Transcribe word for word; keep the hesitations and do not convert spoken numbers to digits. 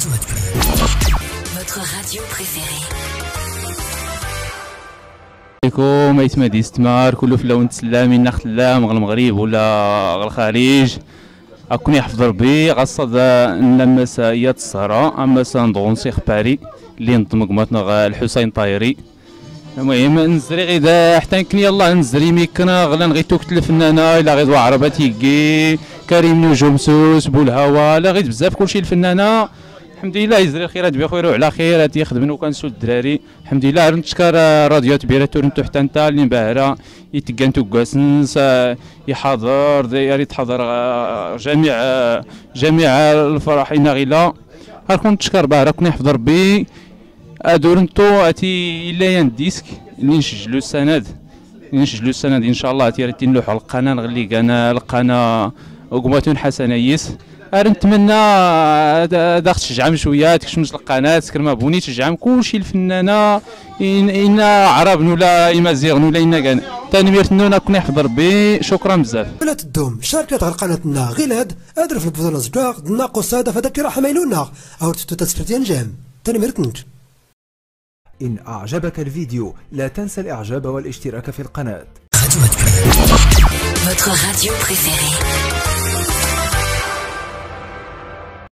Votre radio préférée. عليكم ايتما دي استثمار كله في لون تسلامي ناخذ اللام غير المغرب ولا الخارج اكون يحفظ ربي غصد نلمس ايات الصحراء اما سندغونسي خباري اللي نظم قمتنا الحسين طايري. المهم نزري غيدا حتى يمكن يلاه نزري ميكنا غلا نغيتو كتل الفنانه الا غير عرباتي كي كريم نجوم سوس بولهوا لا غير بزاف كلشي الفنانه. الحمد لله يزري الخيرات بخير وعلى خير يخدموا وكنسوا الدراري. الحمد لله نتشكر راديو تبيره تورنتو حتى انت اللي مباهره يتقنتو كاسنس يحضر داير يتحضر جميع جميع الفرحين غيلا راكم نتشكر باه راكم يحفظ ربي ادورنتو اتي الا ين ديسك اللي نسجلوا السند نسجلوا السند ان شاء الله تيرتي نلوحوا القناه نغلي كان القناه وقماتون حسنه يس نتمنى داخل تشجعهم شويه تكشمش القناه كرما بوني تشجعهم كلشي الفنانه ان عرب ولا امازيغ ولا ان كان تنميرتنا كنا يحفظ ربي. شكرا بزاف. ولا تدوم شاركت على قناتنا غيلاد ادر في البطوله صداق ناقص هذا فداك راه حمايلونا او تتسكرتين جام تنميرتنج. إن أعجبك الفيديو لا تنسى الإعجاب والاشتراك في القناة. Votre radio préférée.